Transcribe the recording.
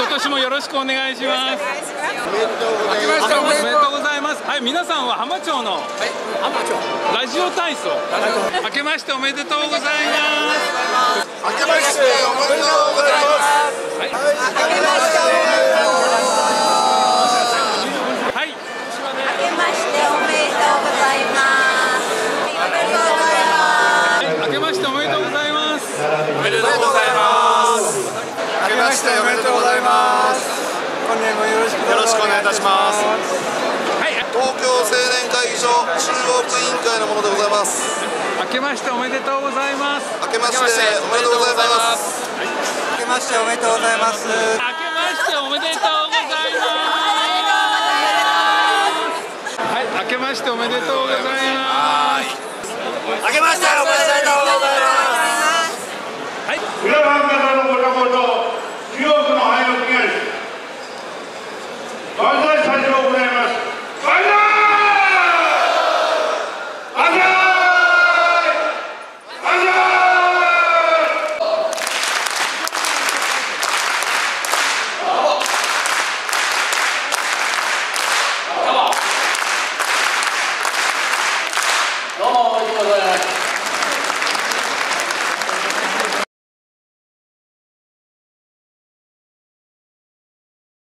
今年もよろしくお願いします。 おめでとうございます。 おめでとうございます。はい、皆さんは浜町のラジオ体操。明けましておめでとうございます。 明けましておめでとうございます。 はい。 明けましておめでとうございます。 はい。 明けましておめでとうございます。 明けましておめでとうございます。 おめでとうございます。明けましておめでとうございます。今年もよろしくお願いいたします。 はい。 東京青年会議所中央区委員会のものでございます。 明けましておめでとうございます。 明けましておめでとうございます。 明けましておめでとうございます。 明けましておめでとうございます。はい、明けましておめでとうございます。 明けましておめでとうございます。